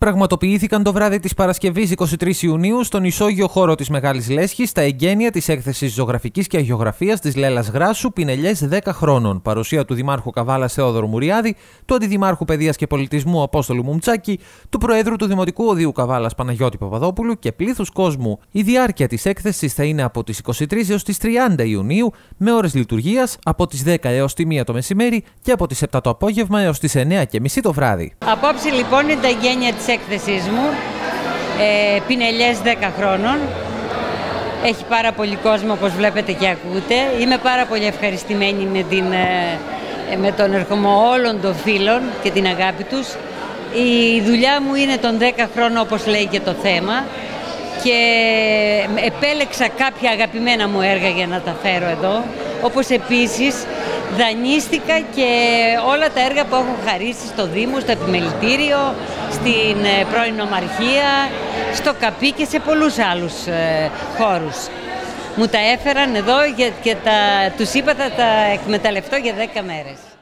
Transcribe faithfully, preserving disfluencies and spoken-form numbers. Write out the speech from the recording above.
Πραγματοποιήθηκαν το βράδυ της Παρασκευής εικοστή τρίτη Ιουνίου στον ισόγειο χώρο της Μεγάλης Λέσχης τα εγγένεια της έκθεσης ζωγραφικής και αγιογραφίας της Λέλας Γράσου Πινελιές δέκα χρόνων. Παρουσία του Δημάρχου Καβάλας Θεόδωρου Μουριάδη, του Αντιδημάρχου Παιδείας και Πολιτισμού Απόστολου Μουμτσάκη, του Προέδρου του Δημοτικού Οδείου Καβάλας Παναγιώτη Παπαδόπουλου και πλήθους κόσμου. Η διάρκεια της έκθεσης θα είναι από τις εικοστή τρίτη έως τις τριάντα Ιουνίου, με ώρες λειτουργίας από τις δέκα έως τη μία το μεσημέρι και από τις επτά το απόγευμα έως τις εννιά και μισή το βράδυ. Απόψε λοιπόν είναι τα εγγένεια της έκθεσής μου, ε, Πινελιές δέκα χρόνων. Έχει πάρα πολύ κόσμο, όπως βλέπετε και ακούτε. Είμαι πάρα πολύ ευχαριστημένη με, την, ε, με τον ερχομό όλων των φίλων και την αγάπη τους. Η δουλειά μου είναι των δέκα χρόνων, όπως λέει και το θέμα, και επέλεξα κάποια αγαπημένα μου έργα για να τα φέρω εδώ, όπως επίσης δανείστηκα και όλα τα έργα που έχω χαρίσει στο Δήμο, στο Επιμελητήριο, στην πρώην Ομαρχία, στο Καπί και σε πολλούς άλλους ε, χώρους. Μου τα έφεραν εδώ και τα, τους είπα θα τα εκμεταλλευτώ για δέκα μέρες.